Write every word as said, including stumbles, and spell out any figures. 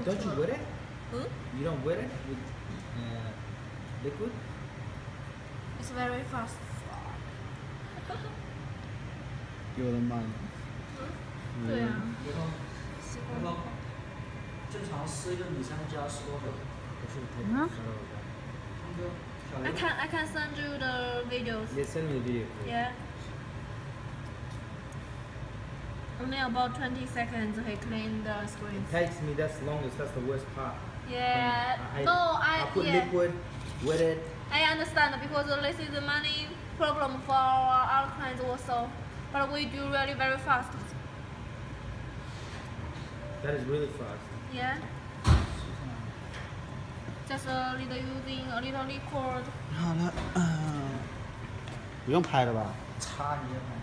Don't you wet it? Hmm? You don't wet it with uh, liquid? It's very fast. 有的慢。 嗯，对啊。 然后，然后正常湿一个米三加十多个。 嗯。I can I can send you the videos. Yeah, send me the video. Yeah. Only about twenty seconds he clean the screen. It takes me that's longest. That's the worst part. Yeah. I, no, I, I put yeah. liquid, wet it. I understand because this is the money problem for our clients also. But we do really very fast. That is really fast. Yeah. Just a little using a little liquid. 好了，嗯，不用拍了吧？ 擦你也拍。